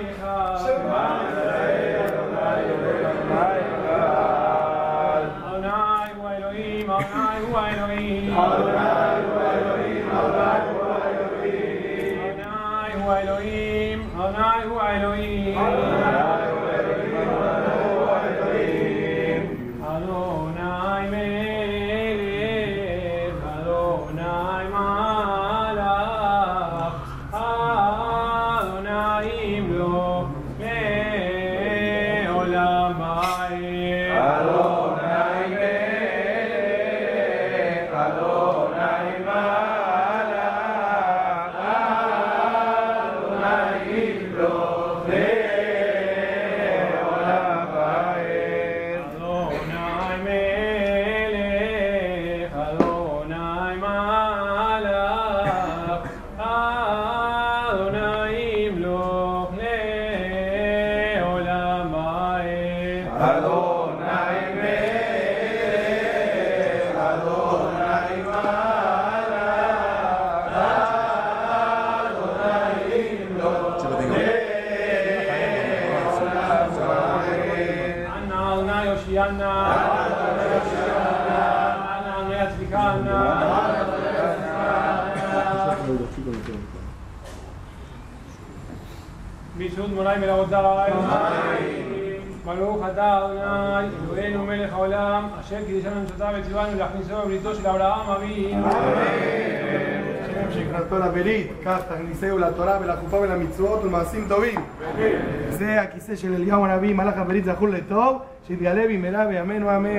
בישוד מולי מלאכותיי, ברוך אתה אדוני אלוהינו מלך העולם אשר קידשנו מצוותיו וציוונו להכניסו בבריתו של אברהם אבינו. השם שהכנסתו לברית, כך תכניסהו לתורה ולחופה ולמצוות ולמעשים טובים. זה הכיסא של אליהו הנביא, מלאך הברית זכור לטוב, שיתגלה במהרה בימינו אמן.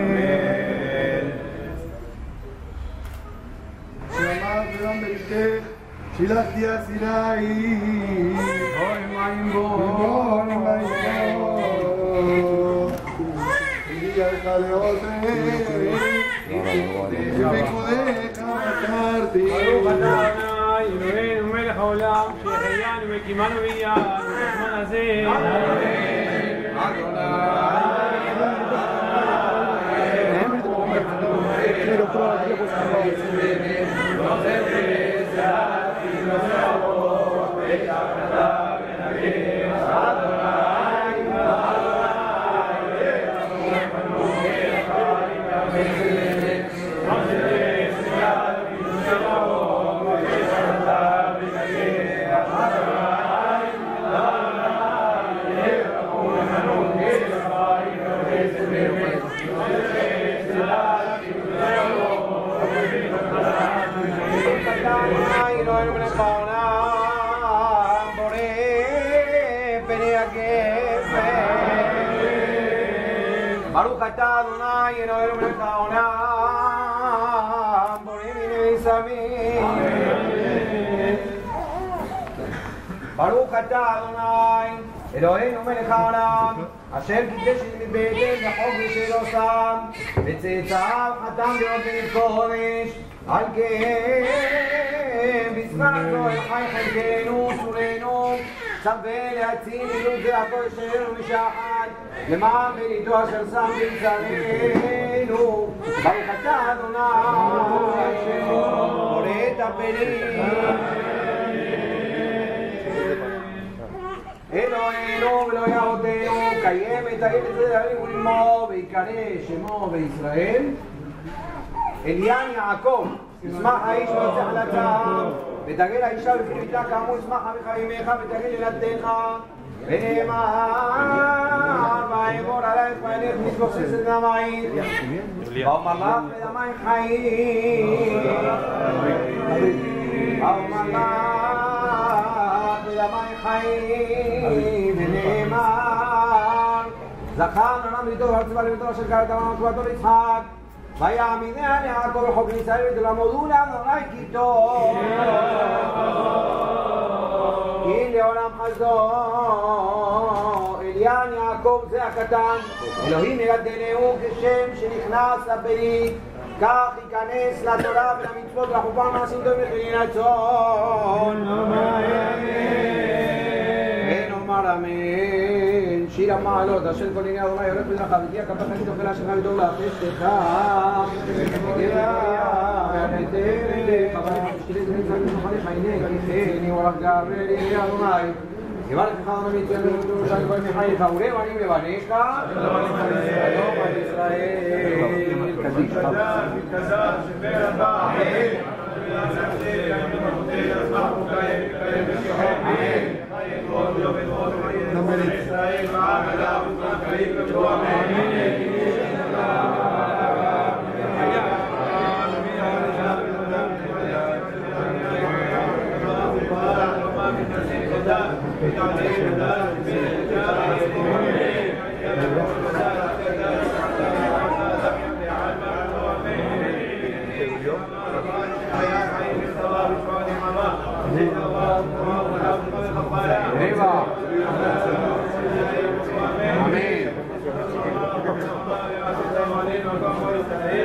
שאמרת ביום בריתך, שילחתי אסירי, אוי מים בו, הגיע לך לאוזן, בפיקודך בחרתי. ברוך אתה אדוני אלוהינו מלך העולם שהחיינו וקימנו והחיינו בזמן הזה. ברוך אתה אדוני אלוהינו מלך העולם בורא מיני סמים. ברוך אתה אדוני אלוהינו מלך העולם אשר קידש מבטן לחוק ושלא שם וצאצאיו חתם באופן קודש על כן בזמן זו אל חי חלקנו סורנו צווה להציל עדות זה הכל שלנו משחד למען בריתו אשר שם בצלנו. ברוך אתה אדוני בורא את הברית אלוהינו ואלוהי אבותינו קיים את הארץ הזה ולמו ויקרא שמו בישראל. אליין יעקב ישמח האיש ויצא חלציו ותגל האישה בפריתה כאמור ישמח אביך ואמך ותגל ילדתך ונאמר ואמור עלייך ועינך מתבוססת במים ואומר לך בדמייך חיים ואומר לך בדמייך חיים ונאמר זכר נעם לידו והרצבה לביתו אשר קראת אמר תבואתו ליצחק ויעמידה ליעקב לחוק לישראל ותלמדו לאדוני כי טוב כי לעולם חזור. אליין יעקב זה הקטן אלוהים יגדלהו כשם שנכנס לברית כך ייכנס לתורה ולמצוות ולחופה ולמעשים טובים וכן רצון ונאמר אמן. שיר המעלות אשר כל עיני אדוני הולך בדרכיו ותהיה כפך אני תאכלה שלך ודום לאפסתך חברים משתלת ונצא למחנך עיני כי אני אורך גבר אלי אדוני יברך לך אדוני מצוין ברבות ירושלים כל ימי חייך ולבנים לבניך שלום על ישראל קדיש arriba amén